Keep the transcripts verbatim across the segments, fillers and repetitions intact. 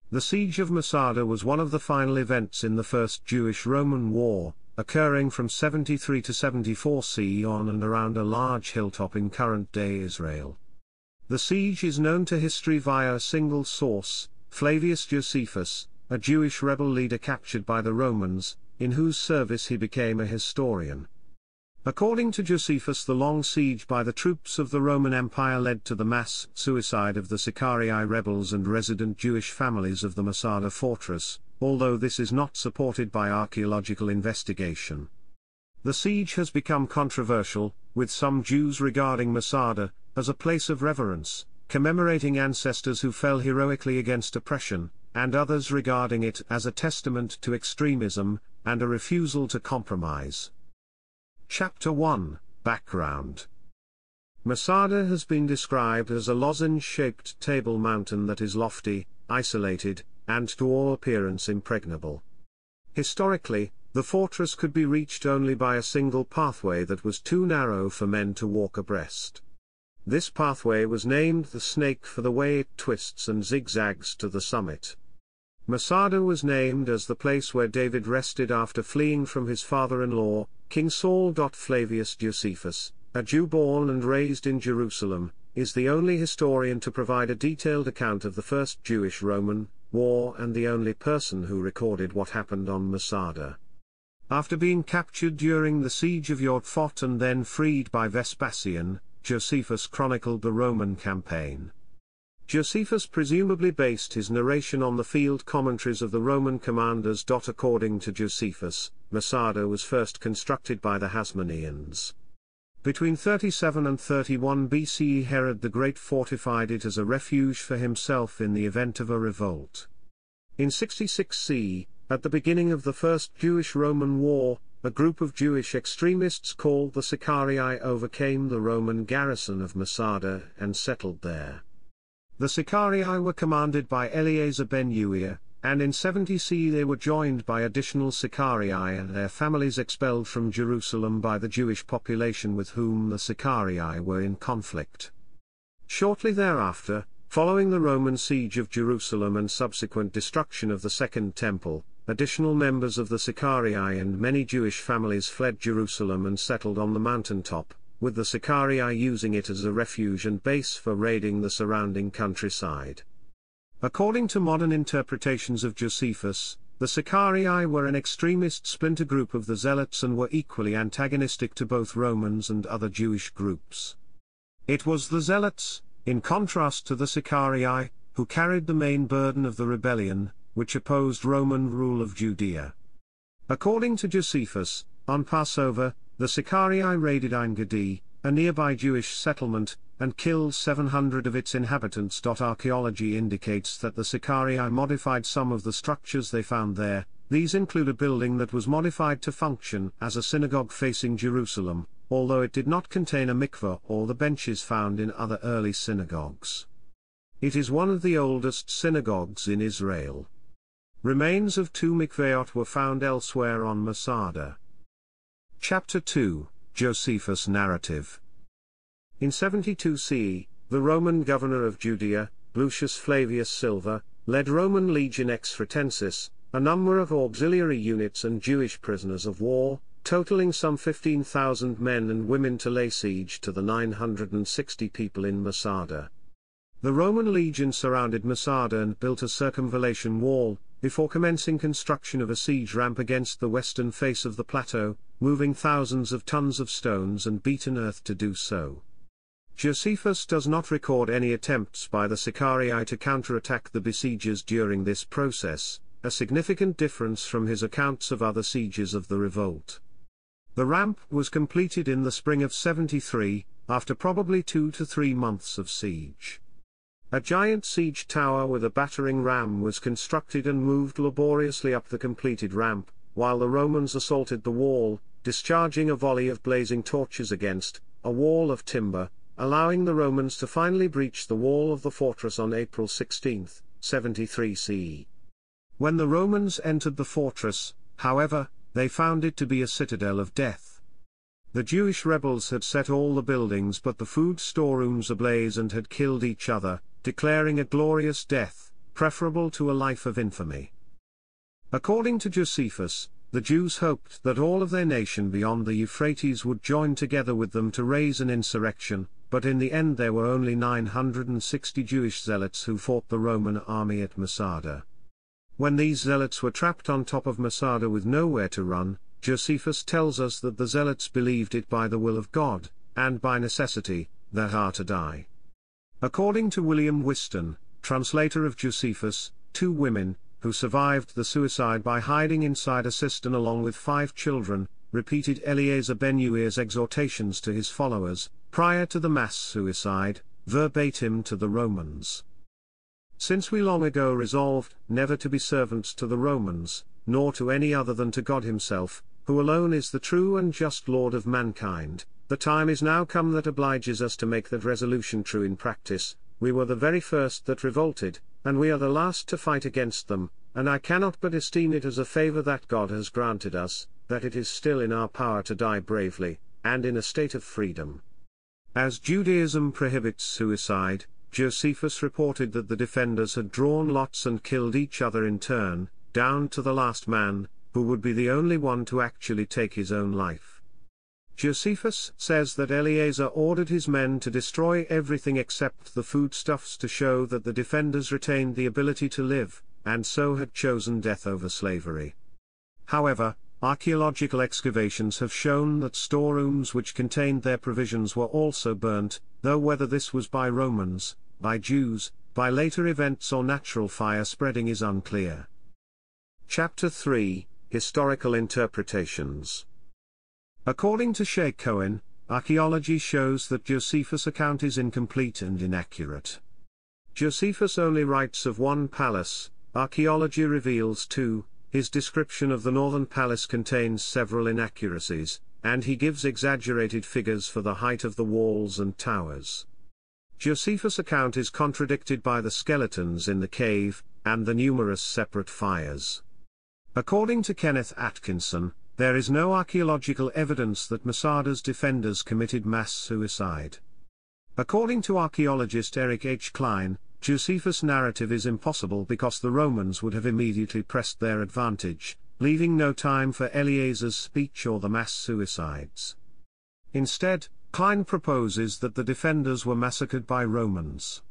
The siege of Masada was one of the final events in the First Jewish-Roman War, occurring from seventy-three to seventy-four C E on and around a large hilltop in current-day Israel. The siege is known to history via a single source, Flavius Josephus, a Jewish rebel leader captured by the Romans, in whose service he became a historian. According to Josephus, the long siege by the troops of the Roman Empire led to the mass suicide of the Sicarii rebels and resident Jewish families of the Masada fortress, although this is not supported by archaeological investigation. The siege has become controversial, with some Jews regarding Masada as a place of reverence, commemorating ancestors who fell heroically against oppression, and others regarding it as a testament to extremism and a refusal to compromise. Chapter one, Background. Masada has been described as a lozenge-shaped table mountain that is lofty, isolated, and to all appearance impregnable. Historically, the fortress could be reached only by a single pathway that was too narrow for men to walk abreast. This pathway was named the Snake for the way it twists and zigzags to the summit. Masada was named as the place where David rested after fleeing from his father-in-law, King Saul. Flavius Josephus, a Jew born and raised in Jerusalem, is the only historian to provide a detailed account of the First Jewish-Roman War and the only person who recorded what happened on Masada. After being captured during the siege of Yodfot and then freed by Vespasian, Josephus chronicled the Roman campaign. Josephus presumably based his narration on the field commentaries of the Roman commanders. According to Josephus, Masada was first constructed by the Hasmoneans. Between thirty-seven and thirty-one B C E, Herod the Great fortified it as a refuge for himself in the event of a revolt. In sixty-six C E, at the beginning of the First Jewish-Roman War, a group of Jewish extremists called the Sicarii overcame the Roman garrison of Masada and settled there. The Sicarii were commanded by Eleazar ben Uia, and in seventy C E they were joined by additional Sicarii and their families expelled from Jerusalem by the Jewish population with whom the Sicarii were in conflict. Shortly thereafter, following the Roman siege of Jerusalem and subsequent destruction of the Second Temple, additional members of the Sicarii and many Jewish families fled Jerusalem and settled on the mountaintop, with the Sicarii using it as a refuge and base for raiding the surrounding countryside. According to modern interpretations of Josephus, the Sicarii were an extremist splinter group of the Zealots and were equally antagonistic to both Romans and other Jewish groups. It was the Zealots, in contrast to the Sicarii, who carried the main burden of the rebellion, which opposed Roman rule of Judea. According to Josephus, on Passover, the Sicarii raided Ein Gedi, a nearby Jewish settlement, and killed seven hundred of its inhabitants. Archaeology indicates that the Sicarii modified some of the structures they found there. These include a building that was modified to function as a synagogue facing Jerusalem, although it did not contain a mikveh or the benches found in other early synagogues. It is one of the oldest synagogues in Israel. Remains of two mikveot were found elsewhere on Masada. Chapter two, Josephus' narrative. In seventy-two C E, the Roman governor of Judea, Lucius Flavius Silva, led Roman Legion Exfratensis, a number of auxiliary units and Jewish prisoners of war, totaling some fifteen thousand men and women, to lay siege to the nine hundred sixty people in Masada. The Roman legion surrounded Masada and built a circumvallation wall, before commencing construction of a siege ramp against the western face of the plateau, moving thousands of tons of stones and beaten earth to do so. Josephus does not record any attempts by the Sicarii to counterattack the besiegers during this process, a significant difference from his accounts of other sieges of the revolt. The ramp was completed in the spring of seventy-three, after probably two to three months of siege. A giant siege tower with a battering ram was constructed and moved laboriously up the completed ramp, while the Romans assaulted the wall, discharging a volley of blazing torches against a wall of timber, allowing the Romans to finally breach the wall of the fortress on April sixteenth, seventy-three C E. When the Romans entered the fortress, however, they found it to be a citadel of death. The Jewish rebels had set all the buildings but the food storerooms ablaze and had killed each other, declaring a glorious death, preferable to a life of infamy. According to Josephus, the Jews hoped that all of their nation beyond the Euphrates would join together with them to raise an insurrection, but in the end there were only nine hundred sixty Jewish zealots who fought the Roman army at Masada. When these zealots were trapped on top of Masada with nowhere to run, Josephus tells us that the zealots believed it by the will of God, and by necessity, that are to die. According to William Whiston, translator of Josephus, two women, who survived the suicide by hiding inside a cistern along with five children, repeated Eleazar ben Uir's exhortations to his followers, prior to the mass suicide, verbatim to the Romans. Since we long ago resolved never to be servants to the Romans, nor to any other than to God himself, who alone is the true and just Lord of mankind, the time is now come that obliges us to make that resolution true in practice. We were the very first that revolted, and we are the last to fight against them, and I cannot but esteem it as a favor that God has granted us, that it is still in our power to die bravely, and in a state of freedom. As Judaism prohibits suicide, Josephus reported that the defenders had drawn lots and killed each other in turn, down to the last man, who would be the only one to actually take his own life. Josephus says that Eleazar ordered his men to destroy everything except the foodstuffs to show that the defenders retained the ability to live, and so had chosen death over slavery. However, archaeological excavations have shown that storerooms which contained their provisions were also burnt, though whether this was by Romans, by Jews, by later events or natural fire spreading is unclear. Chapter three, Historical Interpretations. According to Sheikh Cohen, archaeology shows that Josephus' account is incomplete and inaccurate. Josephus only writes of one palace, archaeology reveals two. His description of the northern palace contains several inaccuracies, and he gives exaggerated figures for the height of the walls and towers. Josephus' account is contradicted by the skeletons in the cave, and the numerous separate fires. According to Kenneth Atkinson, there is no archaeological evidence that Masada's defenders committed mass suicide. According to archaeologist Eric H. Klein, Josephus' narrative is impossible because the Romans would have immediately pressed their advantage, leaving no time for Eleazar's speech or the mass suicides. Instead, Klein proposes that the defenders were massacred by Romans.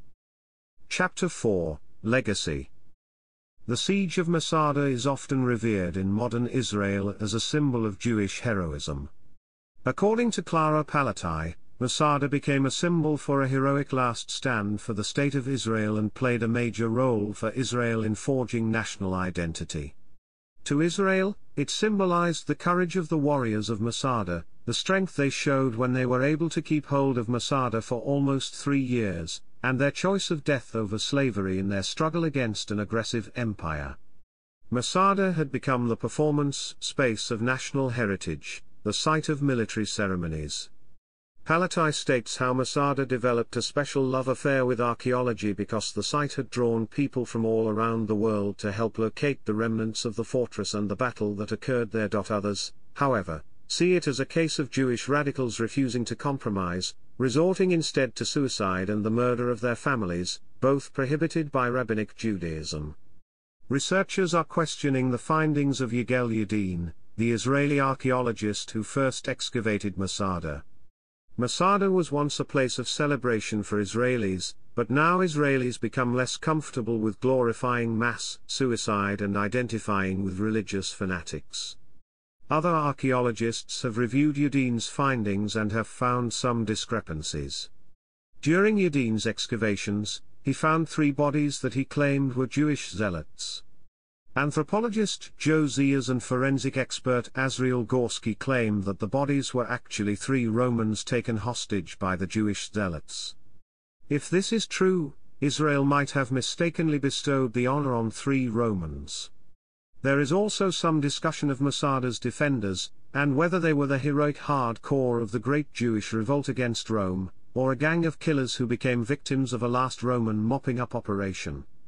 Chapter four, Legacy. The siege of Masada is often revered in modern Israel as a symbol of Jewish heroism. According to Clara Palatai, Masada became a symbol for a heroic last stand for the state of Israel and played a major role for Israel in forging national identity. To Israel, it symbolized the courage of the warriors of Masada, the strength they showed when they were able to keep hold of Masada for almost three years, and their choice of death over slavery in their struggle against an aggressive empire. Masada had become the performance space of national heritage, the site of military ceremonies. Palatai states how Masada developed a special love affair with archaeology because the site had drawn people from all around the world to help locate the remnants of the fortress and the battle that occurred there. Others, however, see it as a case of Jewish radicals refusing to compromise, resorting instead to suicide and the murder of their families, both prohibited by Rabbinic Judaism. Researchers are questioning the findings of Yigal Yadin, the Israeli archaeologist who first excavated Masada. Masada was once a place of celebration for Israelis, but now Israelis become less comfortable with glorifying mass suicide and identifying with religious fanatics. Other archaeologists have reviewed Yadin's findings and have found some discrepancies. During Yadin's excavations, he found three bodies that he claimed were Jewish zealots. Anthropologist Joe Ziers and forensic expert Azriel Gorski claim that the bodies were actually three Romans taken hostage by the Jewish zealots. If this is true, Israel might have mistakenly bestowed the honor on three Romans. There is also some discussion of Masada's defenders, and whether they were the heroic hardcore of the Great Jewish Revolt against Rome, or a gang of killers who became victims of a last Roman mopping-up operation.